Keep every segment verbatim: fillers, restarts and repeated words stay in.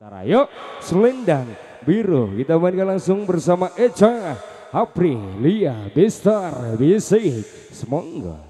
Tarayo Selendang Biru, kita mainkan langsung bersama Eca Aprilia Bestar Bisik. Semoga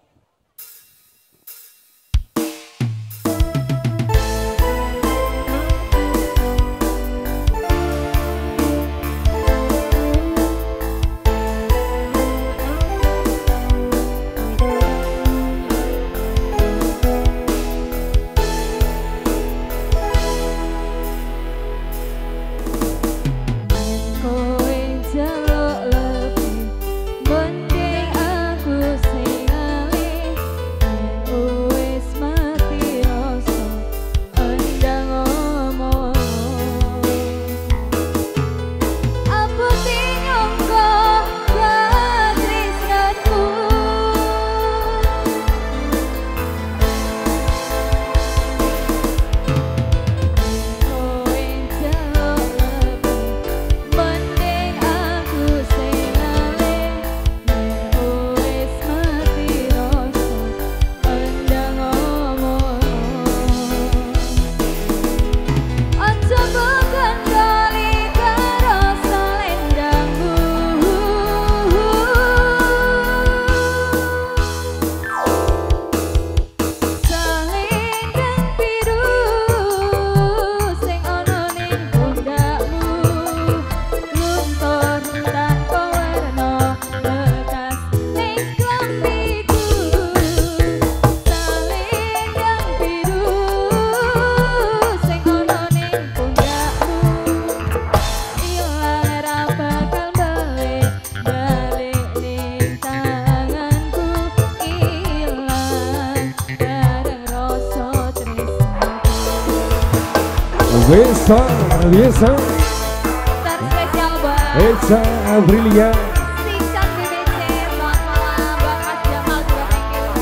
Besar biasa spesial buat Eca Aprilia Sinchan B B C. Selamat malam buat Mas Jamal juga, thank you.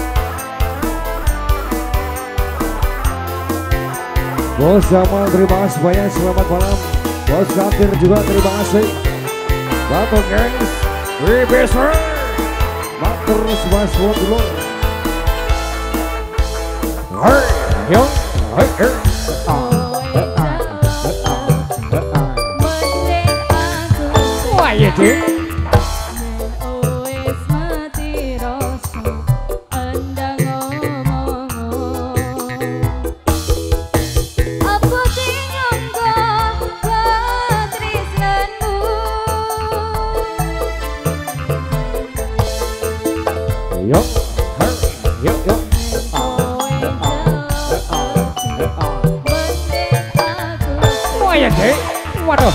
Bos Jamal terima kasih banyak, selamat malam. Bos Katir juga terima kasih. Batok Gengs W B C Matur Mas buat dulu. Hei yo hei hei Wis mati rasa andang ngomong. Apa tinggalku ketresnanmu? Yo, yo, yo. Oh ya deh, waduh.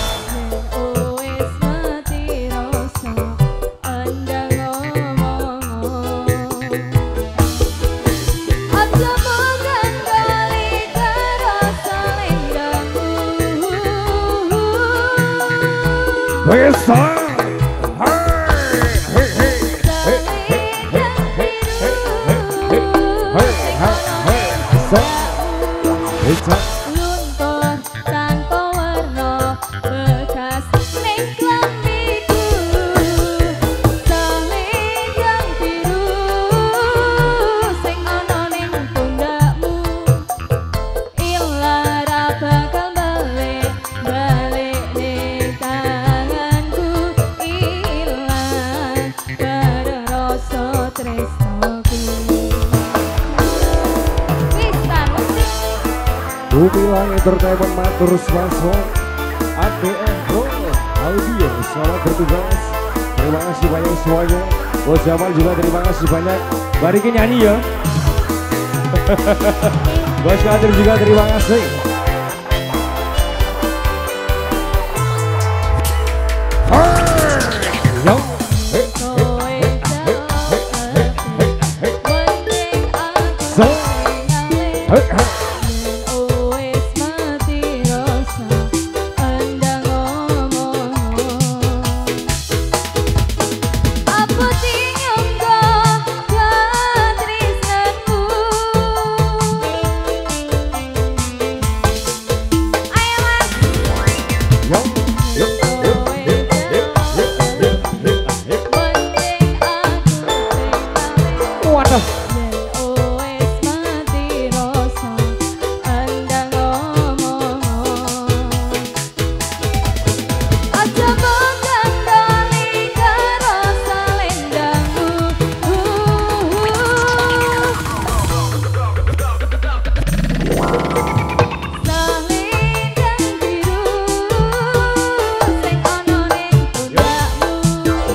Besar, hei, hei, hei, hei, hei, hei, hei, hei, hei, hei, besar, besar. Luntur tanpa warna bekas ning klambiku, selendang biru sing ana ning pundakmu, ilang ra bakal balik balik ning tanganku, ilang bareng rasa tresnaku. Bumilang Entertainment matur sponsor A T M Pro Audio, selamat bertugas. Terima kasih banyak semuanya. Bos Jamal juga terima kasih banyak. Barikin nyanyi ya. Bos Kadir juga terima kasih. Yo. So. Hey, hey.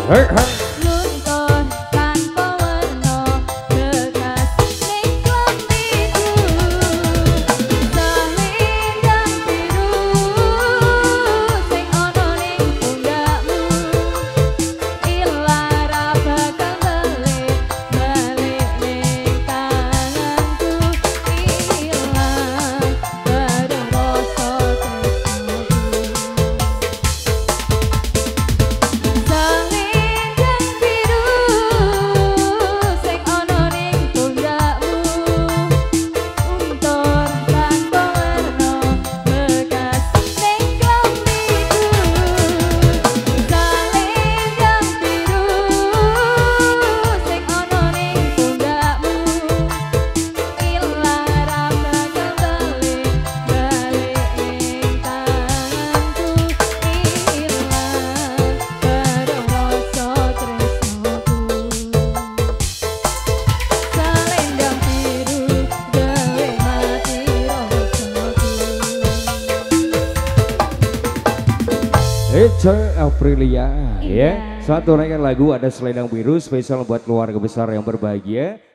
Hey, hey. Luntur tanpa warna bekas ning klambiku selendang biru sing ana ning pundakmu ilara bakal balik balik ning tanganku ilang bareng rasa tresnoku selendang biru sing ana ning pundakmu untur tanpa warna bekas ning klambiku selendang biru sing ana ning pundakmu ilara bakal balik balik ning tanganku ilang bareng rasa tresnoku selendang biru gawe mati rasaku. Ece Aprilia Iya. ya. Satu rangkaian lagu ada Selendang Biru spesial buat keluarga besar yang berbahagia.